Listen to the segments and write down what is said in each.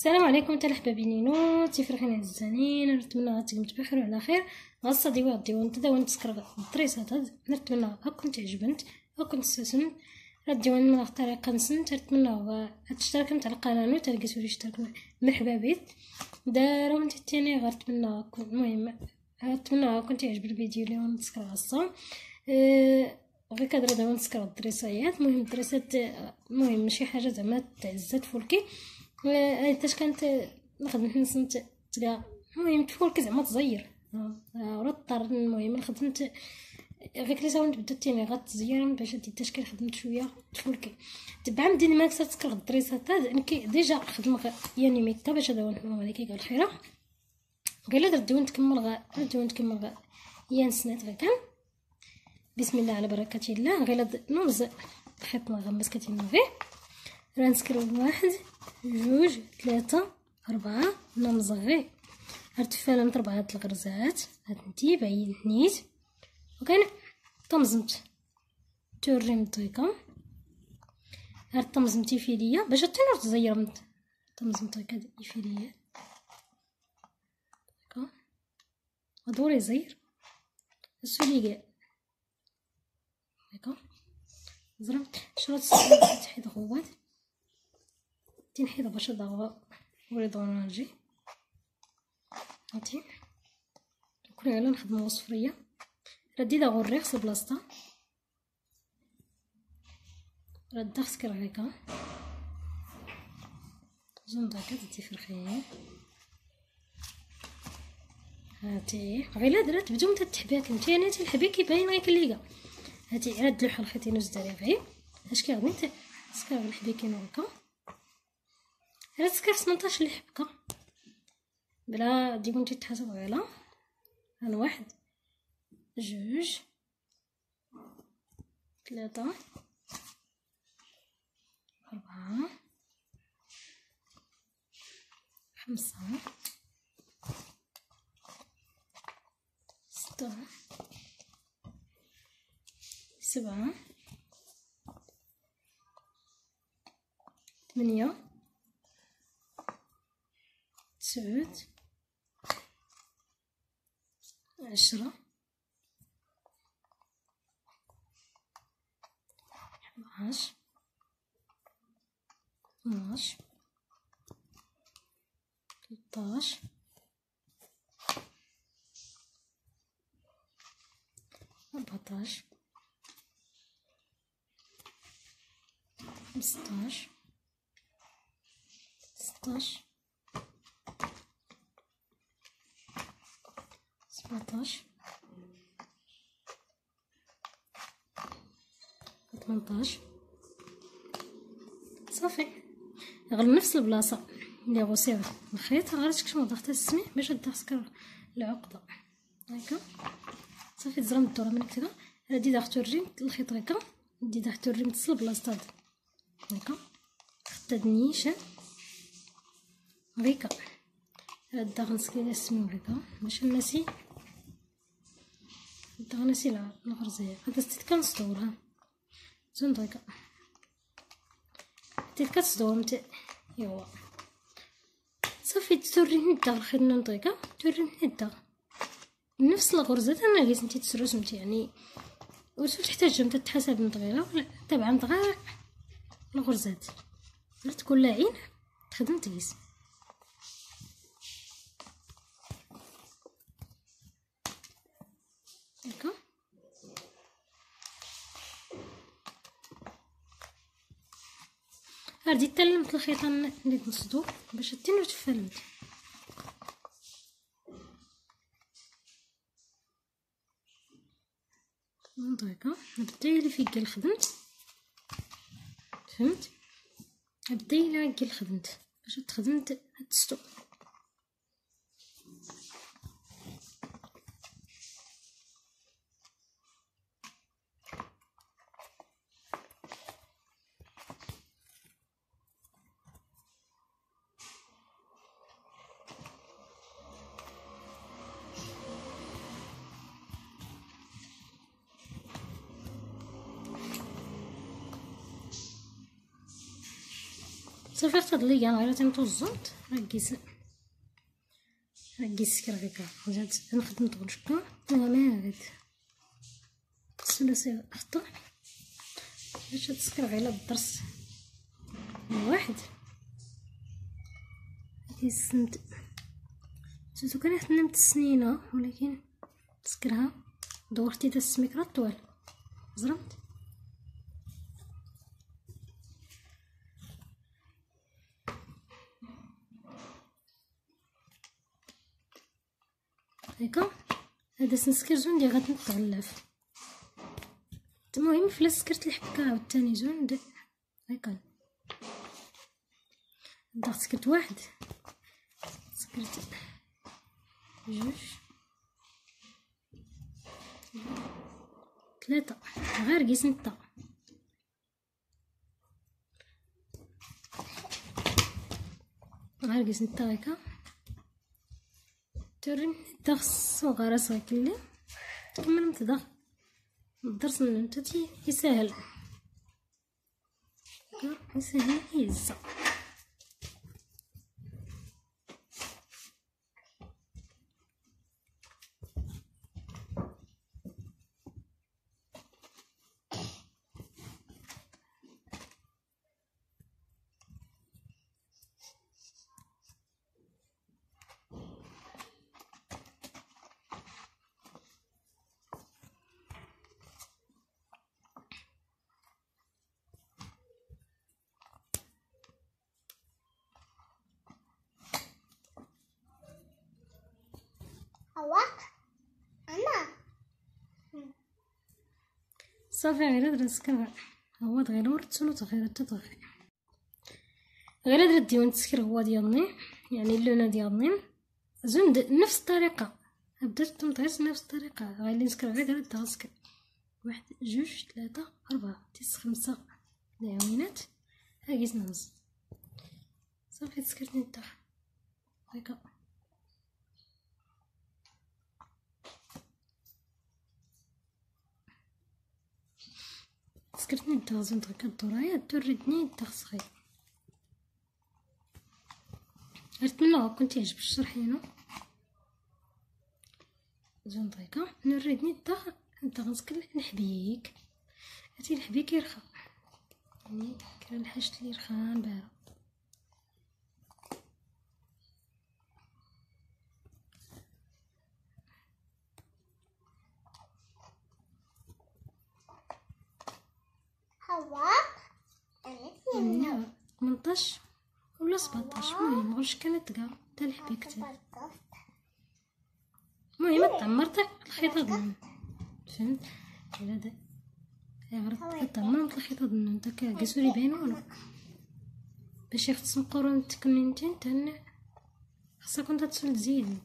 السلام عليكم تاع حبابي نينوت فرحين عزانين. نتمنى غتكونوا بخير وعلى خير. غاصه ديوا نتداول نتسكر الطريسات هاد نتمنى هاكم تعجبنت هاكم تستسم رديوان من الطريقه نسنت. نتمنى تشتركوا على القناه وتلقيتوا اشتراكوا مرحبا بك داروا انت الثاني غير نتمنى المهم نتمنى كنت يعجب الفيديو اليوم نتسكر غاصه غير كادر دابا نتسكر الدريسات. المهم الدريسات المهم شي حاجه زعما تعزات فولكي حيتاش كانت نخدم نسنت تلقى المهم تفولكي زعما تزير ورا الطار. المهم خدمت غير كليسا ونبدا تاني غتزير باش حيتاش كنخدمت شويه تفولكي تبع مدينه ما تسكر الدريسات هاد ديجا خدم يعني ميكا باش هذا هو عليك قال خيره قال درت نكمل يا نسنات غير كان بسم الله على بركه الله. غير نوز الخيط نغمس كتينا فيه رانسكرو 1 2 3 4 نمزغي ارتفاله من 4 هاد الغرزات هاد نتي بعيد نيت وكان طمزمت تورين طيقه هاد طمزمتي فيليا باش تنور تزيرمت طمزمت هكا فيليا هكا ودوري زير السولي كاع هكا زرمت شرط تحيد غوات تنحيد باش ضغط وريدوناجي هاتي كون على نخدمو صفريه ردي دا غوريخ بلاصتها رد خسكر هكا زون هكا تدي في الخير هاتي غير درت بدون تتحبات نتايا الحبي كيبان غير كليكا هاتي رد لوح الخيط نوز داري غير اش كيغني تسكر الحبي كيما هكا راه تسكر 18 اللي حبكه بلا ديما تتحسب على هان 1 2 3 4 5 6 7 8 9 10 11 12 13 14 15 16 17 18 صافي غير نفس البلاصه اللي غوصيو الخيط غير تكشمو ضغط السميح باش تسكر العقده هكا صافي تزرم الدوره من كذا هادي داخل الريم الخيط هكا دي داخل الريم تصل بلاصتها هكا خدت النيشان هكا داخل نسكيل السمين هكا باش نسي داخل نسي الغرزيه هكا كنصدورها زون هكا كتصدور نتا ايوا صافي توريني الداخل خير نطيقه توريني الداخل نفس الغرزه انا قيس نتي تسرسمت يعني وشوف تحتاج نتا تحسب نطغيله ولا تبع نطغى الغرزات لا تكون لاعين تخدم تقيس هكا هادي تلمت الخيط اللي نصدو باش تنو تفلت هكا نبدا لي فيك الخدمت فهمت نبدا لي الخدمت باش تخدمت تستو صافي اختاد لي كاع غير تنتوزنت راكي سكر هكا وجات نخدم طول شكون ما هاد الثلاثي اخطر باش تسكر على الدرس واحد كيسنت سوتو كان خدمت السنينه ولكن تسكرها دورتي دا السميكره طوال زرمت هكا. هذا سنسكر زون ديال غتنتغلف. المهم فلا سكرت الحبكه عاوتاني زون هكا ضغط سكرت واحد سكرت جوج ثلاثة غير قيس نتا غير قيس نتا هكا تورين الضغط صغيرة صغير كلي كمل متضغط الدرس من نتاتي يسهل يسهل يهزا صافي غير درت سكر هو غير ورتسونو تغير تطغي غير درت ديون السكر هو ديالني يعني اللونه ديالني زون نفس الطريقه بدات تنطيس نفس الطريقه غير اللي نسكر غير درت السكر واحد جوج ثلاثة أربعة تيس خمسة العوينات هاكيس نهز صافي تسكرتني الدار هكا سكرتني الدار زون هكا الدورايه توريتني الدار صغير نتمنى كنت يعجب الشرح هنا زون هكا نوريتني الدار انت غنسكر الحبيك هاتي الحبيك يرخى يعني كان الحاجة اللي رخان بارا هوا 18 ولا 17 المهم غير كانت كاع تا الحبيك تا المهم تعمرت الخيطه ديالي فهمت هذا غير تعمرت الخيطه ديالي انت كيسوري يبينوا باش يخص نقرون التكمينتين تاعنا خاصك انت تسول تزيد انت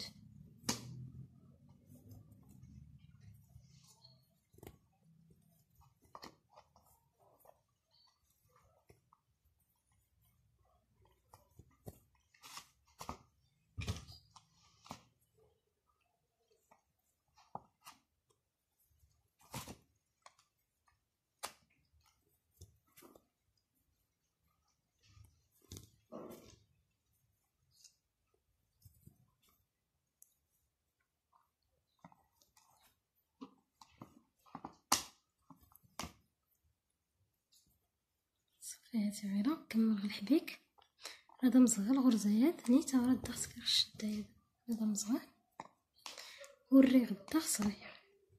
صافي هاتي غيره كمل الحبيك هذا مصغر الغرزيات نيتا راه الضغط كيرشد هذا مصغر والريغ الضغط صغير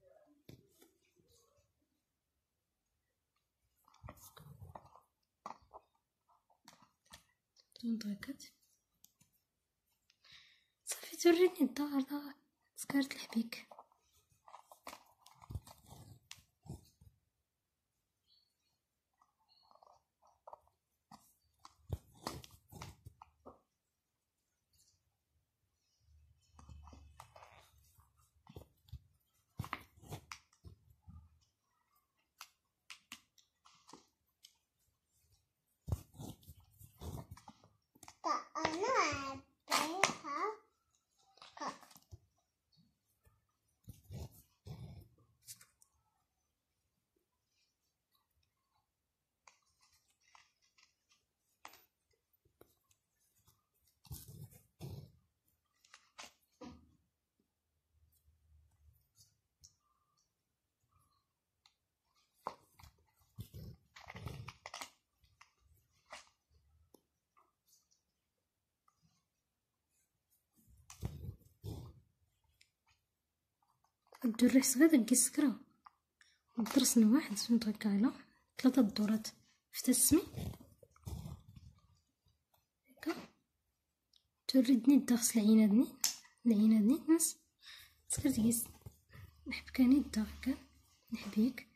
تنطيقت صافي توريني الدار سكرت الحبيك كدير ريح صغير داك السكرة درسنا واحد نتغكى على 3 دورات في السمي هكا تردني الدغس العينادني نص سكرت كيس نحبكاني الدغكا نحبيك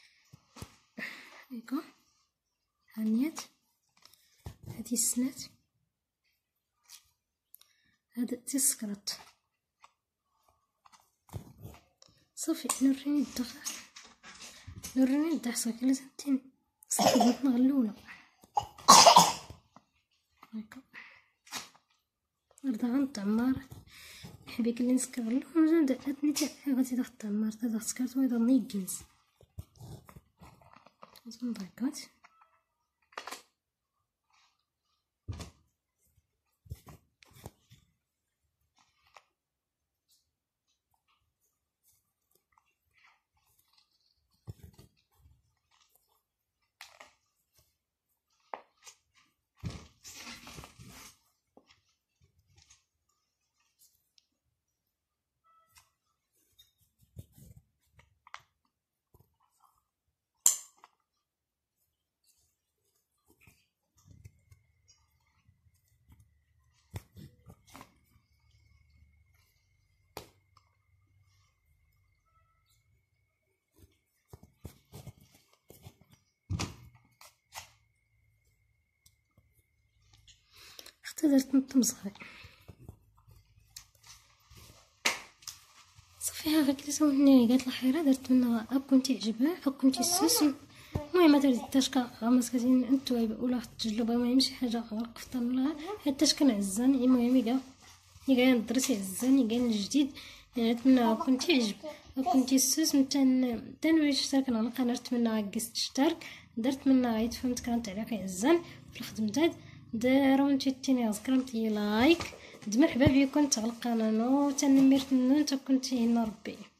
هكا هانيات هادي السنات هذا تسكرت صافي. نوريني الدغ صافي لازم صافي بغيت نغلوله هكا نرضى غنطعمر نحبيك اللي نسكرلو ونزيد هاتني غادي داخل الطعمار تا سكرت ويضل نيكنز نضيقات حتى درت نطم صغير صافي. ها غير سويني قالت الخيره درت منها هاكم تعجبها هاكم تيسوسم. المهم درت التاشكه غمس كتين التوابل ولا التجلبه المهم شي حاجه غرقفت لها حتى كنعزان. المهم يقا ندرسي عزان يقا الجديد يعني نتمنى هاكم تعجب هاكم تيسوسم تنوي اشترك على القناه نتمنى قست تشترك درت منها غيت فهمت كان تعليق عزان في الخدمه داروا نتيني غزكرمتي لايك مرحبا بكم تغلق القناه تنمير تنون تكونتي هنا ربي.